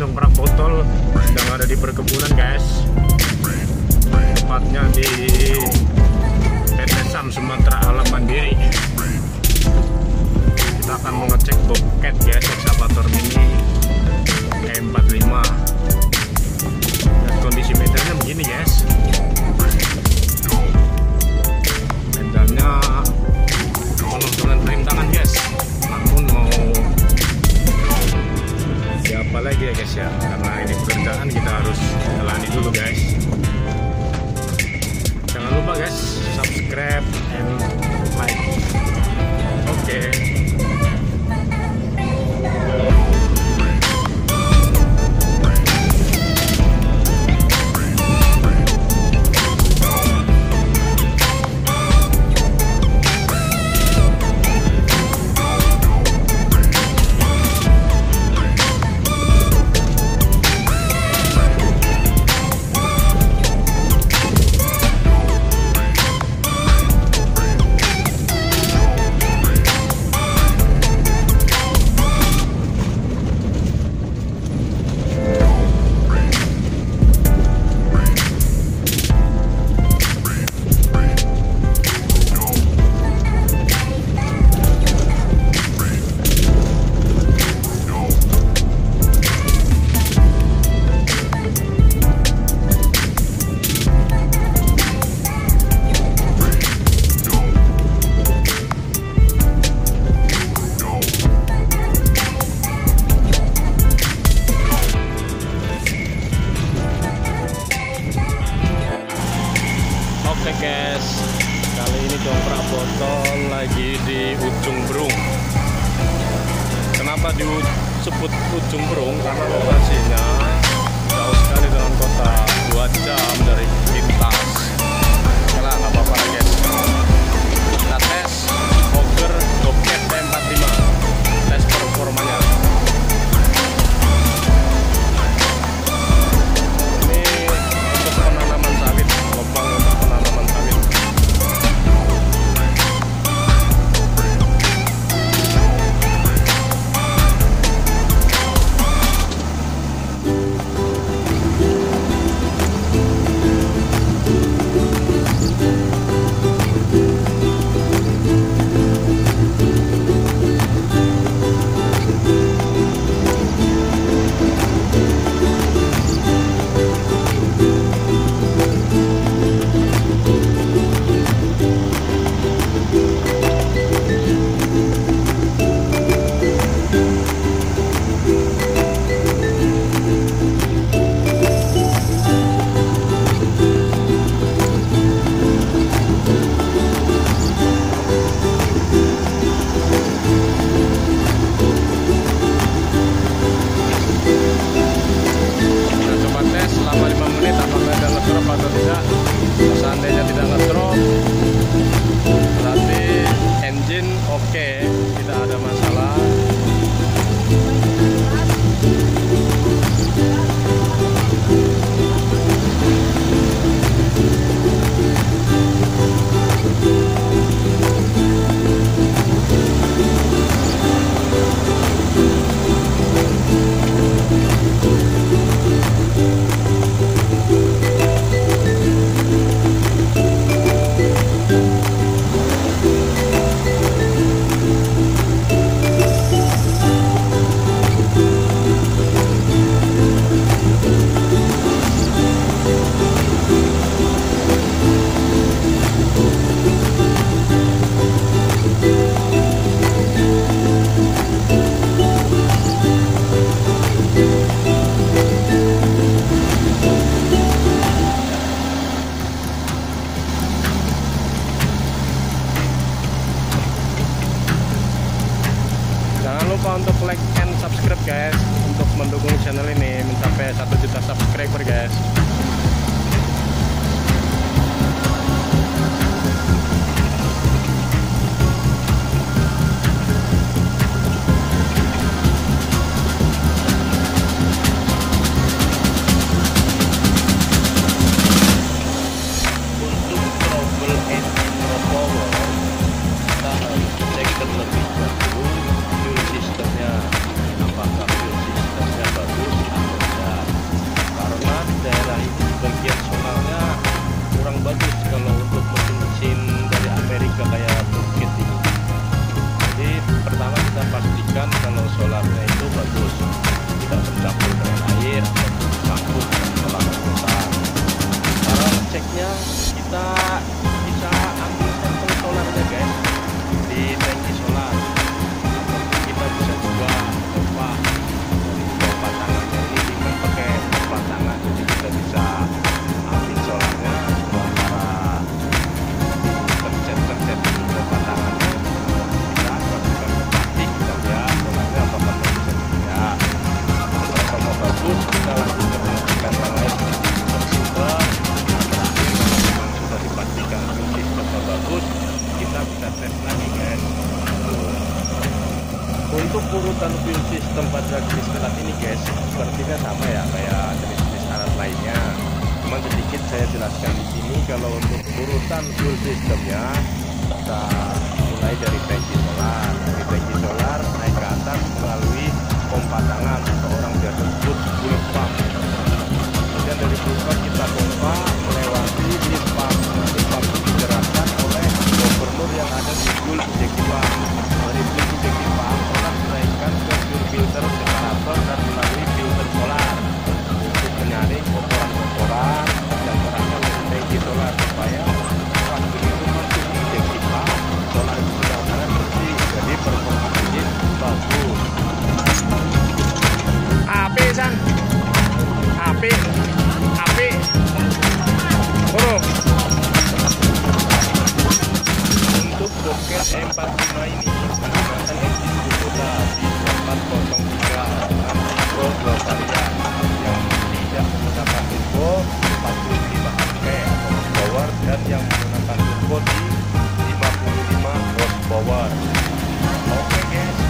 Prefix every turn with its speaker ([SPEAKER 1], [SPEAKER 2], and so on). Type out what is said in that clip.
[SPEAKER 1] dongkrak botol sedang ada di perkebunan guys, tepatnya di PT SAM Sumatera Alam Mandiri. Kita akan mengecek bobcat guys, ekskavator mini E45. Dan kondisi medannya begini guys, medannya penuh dengan perintangan guys, namun mau siapa lagi ya guys ya, karena ini pekerjaan kita harus jalani dulu guys. Jangan lupa guys, subscribe and like. Oke. Oke guys, kali ini dongkrak botol lagi di Ujung Berung. Kenapa disebut Ujung Berung? Karena lokasinya jauh sekali dengan kota, 2 jam dari Lintas. Oke lah, nggak apa-apa guys. Kita tes Auger bobcat E45, tes performanya. Seandainya tidak ngedrop, berarti engine oke, tidak ada masalah. Lupa untuk like and subscribe guys, untuk mendukung channel ini mencapai 1 juta subscriber guys.
[SPEAKER 2] Sistemnya apakah sistemnya bagus
[SPEAKER 1] tidak tercampur dengan air ataupun tercampur dengan kolam kotor. Cara ngeceknya kita bisa ambil sampel solarnya guys di tangki solar, ataupun kita bisa juga pompa dari pompa tangannya. Ini kan pakai pompa tangan, jadi kita bisa ambil solarnya cara pencet di pompa tangannya. Kita masukkan ke plastik, kita lihat solarnya apakah bisa ya. Kalau bagus kita lanjut ke penyuntikan yang lain super. Sudah dipastikan sistemnya bagus, kita bisa tes lagi guys. Untuk urutan build system pada jenis alat ini guys, sepertinya sama ya kayak jenis-jenis alat lainnya. Cuma sedikit saya jelaskan di sini. Kalau untuk urutan build systemnya, kita mulai dari tangki solar. Dari tangki solar naik ke atas melalui pompa tangan atau orang biasa sebut full pump. Kemudian dari full pump kita pompa melewati lift pump. Lift pump digerakkan oleh gubernur yang ada di full injection pump. Dari full injection pump orang menaikkan ke fuel filter separator dan melalui filter solar untuk menyaring kotoran-kotoran yang berasal dari tangki solar, supaya pas begitu masuk injection pump solar itu sudah sangat bersih, jadi performa engine bagus. Api san, api buruk. Untuk Bobcat E45 ini menggunakan engine Kubota di 403 dengan turbo 2 varian yang tidak menggunakan turbo 45 HP atau horsepower, dan yang menggunakan turbo di 55 horsepower. Oke guys,